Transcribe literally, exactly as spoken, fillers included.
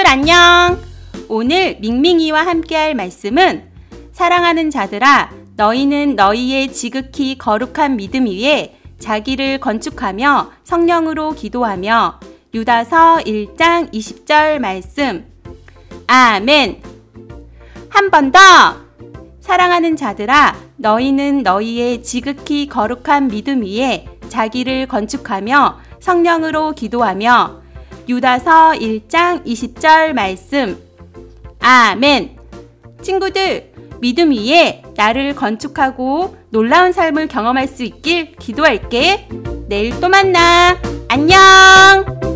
친구들 안녕! 오늘 밍밍이와 함께할 말씀은 사랑하는 자들아 너희는 너희의 지극히 거룩한 믿음 위에 자기를 건축하며 성령으로 기도하며 유다서 일 장 이십 절 말씀. 아멘. 한 번 더. 사랑하는 자들아 너희는 너희의 지극히 거룩한 믿음 위에 자기를 건축하며 성령으로 기도하며 유다서 일 장 이십 절 말씀. 아멘. 친구들, 믿음 위에 나를 건축하고 놀라운 삶을 경험할 수 있길 기도할게. 내일 또 만나. 안녕.